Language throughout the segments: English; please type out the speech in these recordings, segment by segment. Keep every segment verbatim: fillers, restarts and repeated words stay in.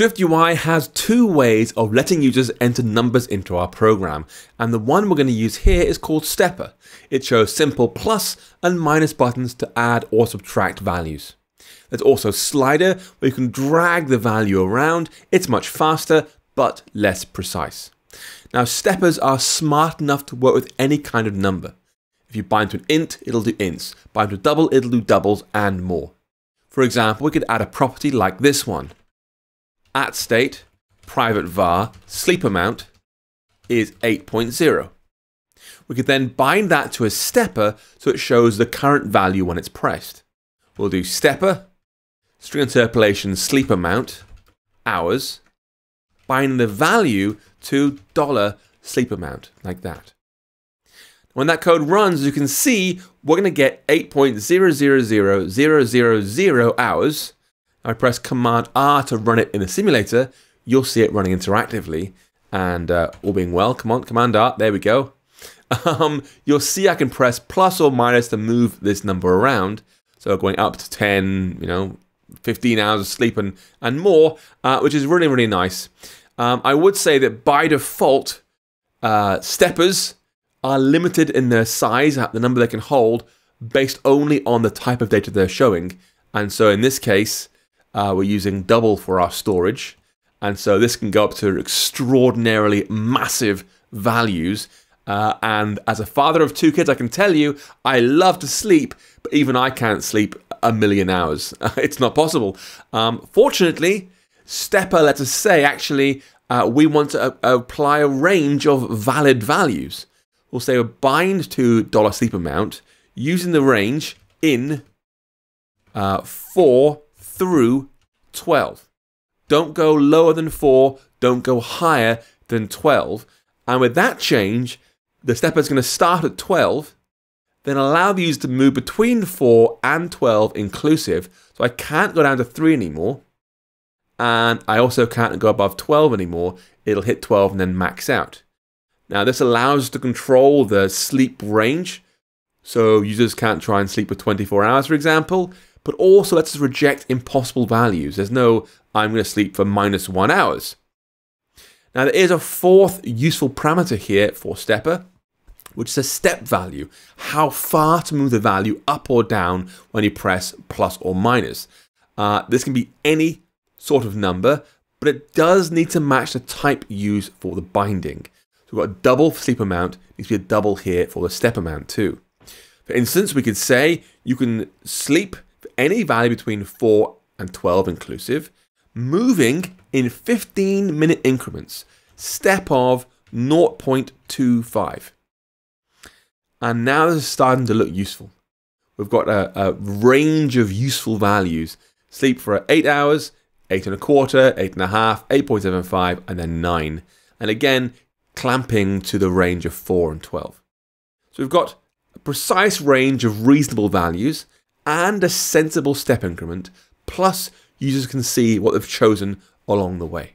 SwiftUI has two ways of letting users enter numbers into our program, and the one we're going to use here is called Stepper. It shows simple plus and minus buttons to add or subtract values. There's also Slider, where you can drag the value around. It's much faster, but less precise. Now, steppers are smart enough to work with any kind of number. If you bind to an int, it'll do ints. Bind to a double, it'll do doubles and more. For example, we could add a property like this one. At state, private var, sleep amount is eight point zero. We could then bind that to a stepper so it shows the current value when it's pressed. We'll do stepper, string interpolation sleep amount, hours, bind the value to dollar sleep amount, like that. When that code runs, as you can see, we're going to get eight point zero zero zero zero zero zero hours. I press Command R to run it in the simulator. You'll see it running interactively. And uh, all being well, come on, Command R, there we go. Um, you'll see I can press plus or minus to move this number around. So going up to ten, you know, fifteen hours of sleep and, and more, uh, which is really, really nice. Um, I would say that by default, uh, steppers are limited in their size, the number they can hold, based only on the type of data they're showing. And so in this case, uh, we're using double for our storage. And so this can go up to extraordinarily massive values. Uh, and as a father of two kids, I can tell you, I love to sleep, but even I can't sleep a million hours. It's not possible. Um, fortunately, Stepper lets us say, actually, uh, we want to uh, apply a range of valid values. We'll say a bind to dollar sleep amount using the range in uh, four through twelve. Don't go lower than four, don't go higher than twelve. And with that change, the stepper is going to start at twelve, then allow the user to move between four and twelve inclusive. So I can't go down to three anymore. And I also can't go above twelve anymore. It'll hit twelve and then max out. Now this allows us to control the sleep range. So users can't try and sleep for twenty-four hours, for example, but also lets us reject impossible values. There's no, I'm going to sleep for minus one hours. Now there is a fourth useful parameter here for Stepper, which is a step value, how far to move the value up or down when you press plus or minus. Uh, this can be any sort of number, but it does need to match the type used for the binding. So we've got a double for sleep amount, needs to be a double here for the step amount too. For instance, we could say you can sleep for any value between four and twelve inclusive, moving in fifteen minute increments, step of zero point two five. And now this is starting to look useful. We've got a, a range of useful values. Sleep for eight hours, eight and a quarter, eight and a half, eight point seven five, and then nine. And again, clamping to the range of four and twelve. So we've got a precise range of reasonable values and a sensible step increment, plus users can see what they've chosen along the way.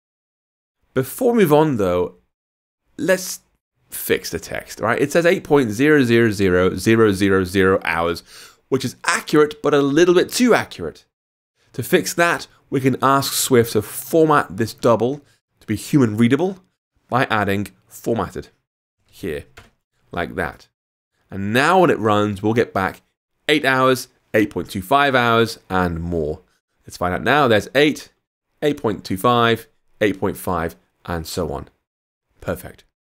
Before we move on though, let's fix the text, right? It says eight point zero zero zero zero zero zero hours, which is accurate, but a little bit too accurate. To fix that, we can ask Swift to format this double to be human readable by adding formatted here, like that. And now when it runs, we'll get back eight hours, eight point two five hours, and more. Let's find out now. There's eight, eight point two five, eight point five, and so on. Perfect.